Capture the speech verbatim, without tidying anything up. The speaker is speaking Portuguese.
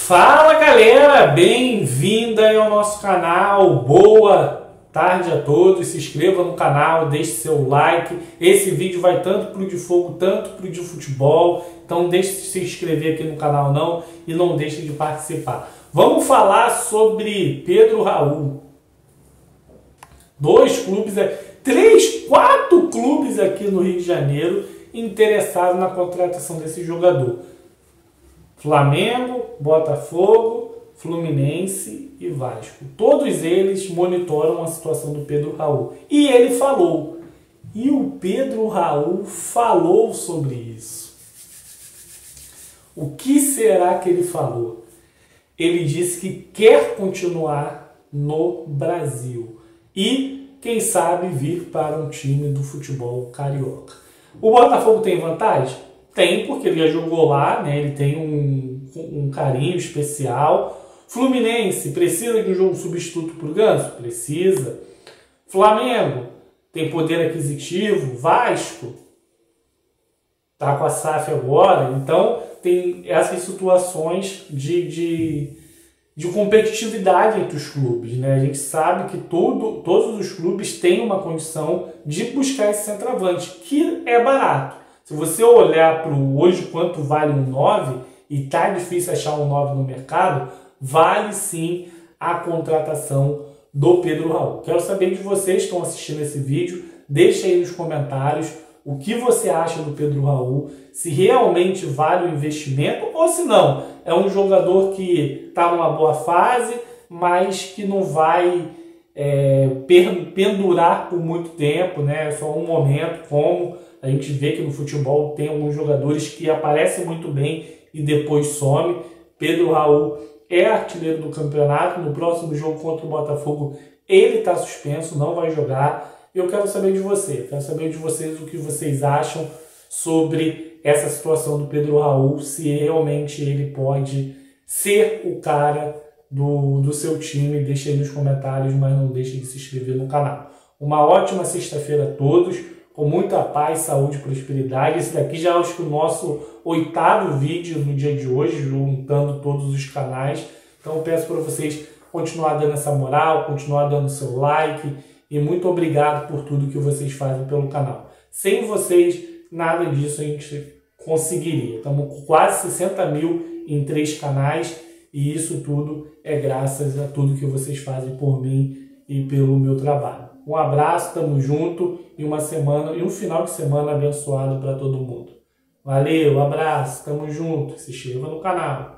Fala galera, bem-vinda ao nosso canal, boa tarde a todos, se inscreva no canal, deixe seu like, esse vídeo vai tanto para o de fogo, tanto para o de futebol, então deixe de se inscrever aqui no canal não e não deixe de participar. Vamos falar sobre Pedro Raul, dois clubes, três, quatro clubes aqui no Rio de Janeiro interessados na contratação desse jogador. Flamengo, Botafogo, Fluminense e Vasco. Todos eles monitoram a situação do Pedro Raul. E ele falou. E o Pedro Raul falou sobre isso. O que será que ele falou? Ele disse que quer continuar no Brasil. E, quem sabe, vir para um time do futebol carioca. O Botafogo tem vantagem? Tem, porque ele já jogou lá, né? Ele tem um, um carinho especial. Fluminense precisa de um jogo substituto para o Ganso? Precisa. Flamengo tem poder aquisitivo. Vasco está com a S A F agora. Então tem essas situações de, de, de competitividade entre os clubes, né? A gente sabe que todo, todos os clubes têm uma condição de buscar esse centroavante, que é barato. Se você olhar para o hoje quanto vale um nove, e tá difícil achar um nove no mercado, vale sim a contratação do Pedro Raul. Quero saber de vocês que estão assistindo esse vídeo, deixa aí nos comentários o que você acha do Pedro Raul, se realmente vale o investimento ou se não, é um jogador que está numa boa fase, mas que não vai é, pendurar por muito tempo, né? É só um momento, como a gente vê que no futebol tem alguns jogadores que aparecem muito bem e depois some. Pedro Raul é artilheiro do campeonato. No próximo jogo contra o Botafogo ele está suspenso, não vai jogar. Eu quero saber de você, eu quero saber de vocês o que vocês acham sobre essa situação do Pedro Raul, se realmente ele pode ser o cara do, do seu time. Deixe aí nos comentários, mas não deixe de se inscrever no canal. Uma ótima sexta-feira a todos, com muita paz, saúde e prosperidade. Esse daqui já acho que o nosso oitavo vídeo no dia de hoje, juntando todos os canais. Então eu peço para vocês continuar dando essa moral, continuar dando seu like. E muito obrigado por tudo que vocês fazem pelo canal. Sem vocês, nada disso a gente conseguiria. Estamos com quase sessenta mil em três canais. E isso tudo é graças a tudo que vocês fazem por mim e pelo meu trabalho. Um abraço, tamo junto e uma semana e um final de semana abençoado para todo mundo. Valeu, abraço, tamo junto, se inscreva no canal.